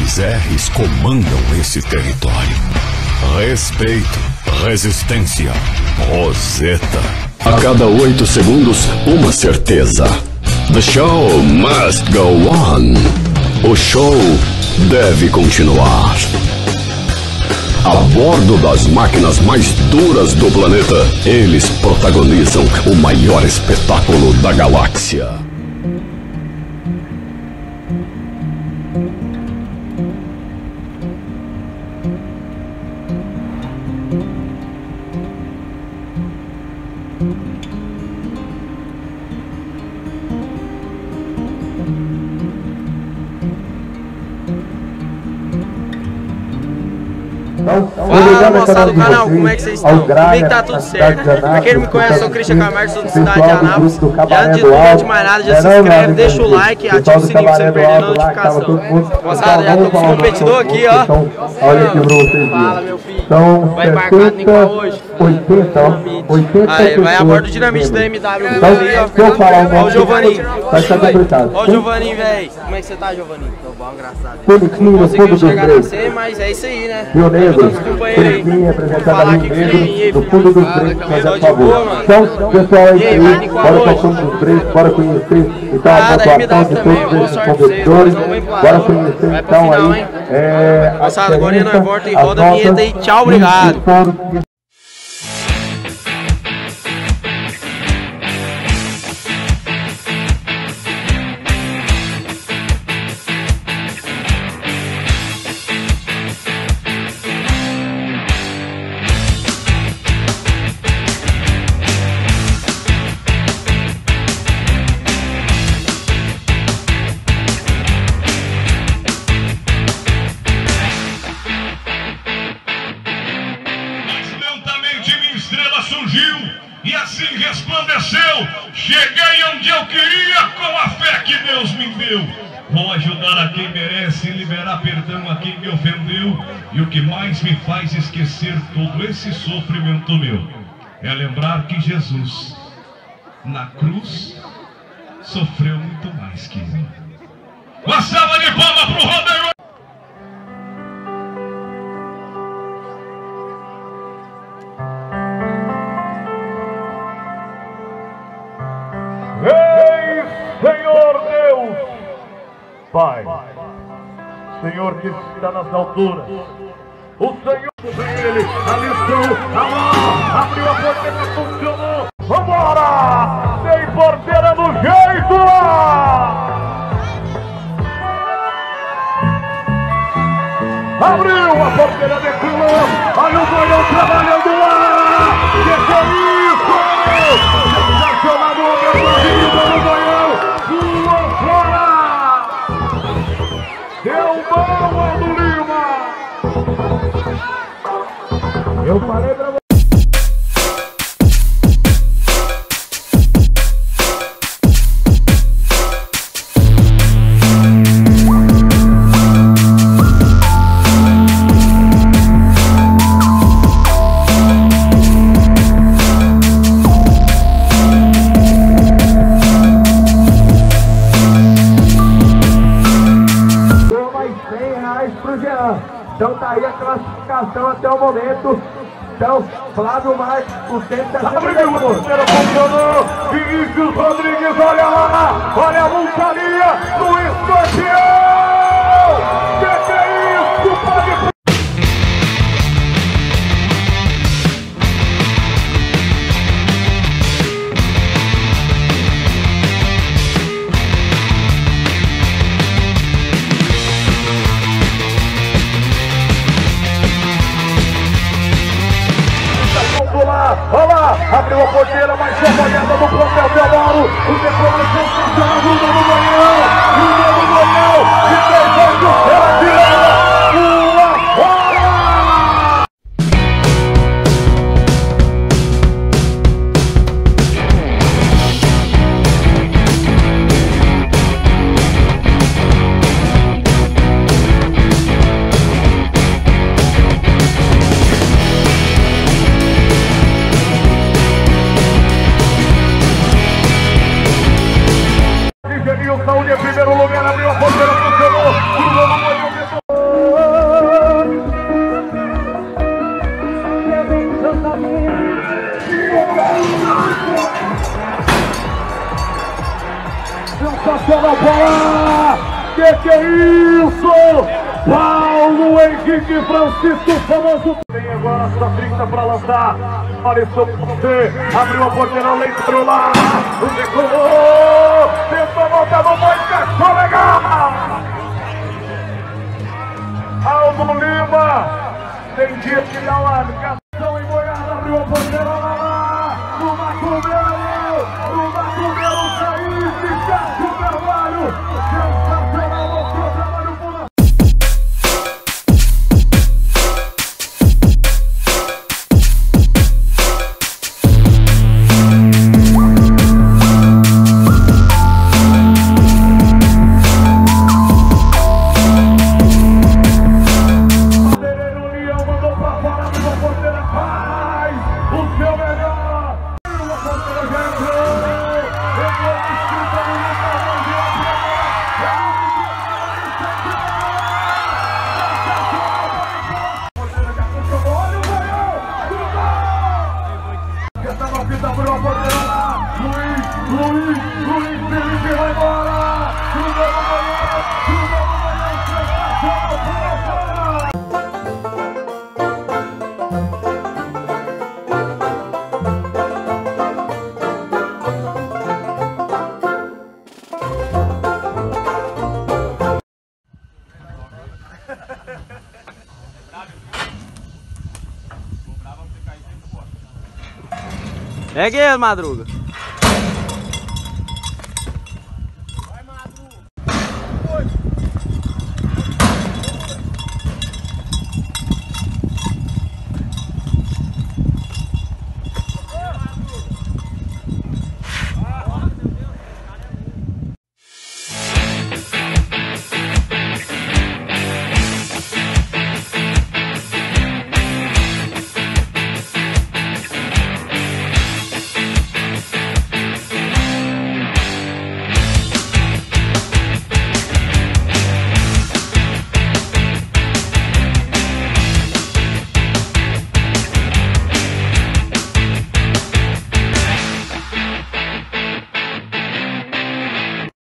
Dois R's comandam esse território. Respeito, resistência, Roseta. A cada 8 segundos, uma certeza. The show must go on. O show deve continuar. A bordo das máquinas mais duras do planeta, eles protagonizam o maior espetáculo da galáxia. Fala, moçada do canal, como é que vocês estão? Comigo tá tudo certo. Pra quem não me conhece, eu sou o Christian Camargo, sou da cidade de Anápolis. Já antes de tudo, antes de mais nada, já se inscreve, deixa o like, ativa o sininho pra você não perder a notificação. Moçada, já tô com os competidores aqui, ó. Olha aqui pra vocês. Fala, meu filho. São Vai embarcado em qual hoje? 80 Aí, vai a bordo do dinamite da MW ali, ó. Se eu falar um Ó o Giovanninho. vai ficar complicado. Ó o Giovanninho, velho. Como é que você tá, Giovanninho? Tô bom, graças a Deus. Bonitinho no fundo Conseguiu dos chegar na três. C, mas é isso aí, né? Rio Negro, Companheiro Felizinho, aí. apresentado Falar ali aqui negro, do fundo dos três, fazer Tô a de favor. boa, mano. Então, pessoal aí, E aí, vai de qual bora hoje? para o fundo dos três, bora conhecer então a Ah, da pontuação MW de também, todos boa esses sorte pra vocês, competidores. nós vamos embora. Bora conhecer Vai pro então final, aí hein? a Moçada, agora nós volta e as roda a vinheta aí. notas Tchau, obrigado. e todos. E assim resplandeceu. Cheguei onde eu queria com a fé que Deus me deu. Vou ajudar a quem merece e liberar perdão a quem me ofendeu. E o que mais me faz esquecer todo esse sofrimento meu é lembrar que Jesus na cruz sofreu muito mais que eu. Uma salva de palmas pro Rodeio. Senhor Deus, Pai, Senhor que está nas alturas, o Senhor, Ele, alistou, abriu a porteira, funcionou, vambora, tem porteira no jeito lá, abriu a porteira, decolou, olha o Goião trabalhando lá, que é isso, sensacional o meu Goião. Deu bom, Aldo Lima! Eu falei pra você. Então tá aí a classificação até o momento. Então, Flávio Marques, o tempo tá Abriu, funcionou. Vinícius Rodrigues, olha lá, olha a montaria do Escorpião. Que é isso? Pode... Olha lá, abriu a porteira, mas já olhada no Plantel Teodoro. O depois sensacional do Novo Goião. E o Novo Goião, de 3 anos, ela tirou uma fora. Sensacional bola! Que é isso? Paulo Henrique Francisco, famoso. Vem agora sua 30 para lançar. Alisson, você abriu a porteira, entrou lá. O decolou. Tentou voltar no boi, encaixou legal. Aldo Lima. Tem dia de dar uma ligação em Goiás. Abriu a porteira lá. O Macumelo. O Macumelo saiu. Cássio Carvalho. Sensacional, mostrou trabalho por lá. Luiz Felipe vai embora! Pegue ele, Madruga.